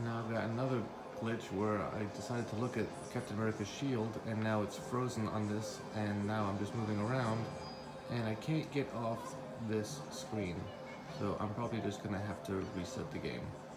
now I've got another glitch where I decided to look at Captain America's shield, and now it's frozen on this, and now I'm just moving around, and I can't get off this screen. So I'm probably just gonna have to reset the game.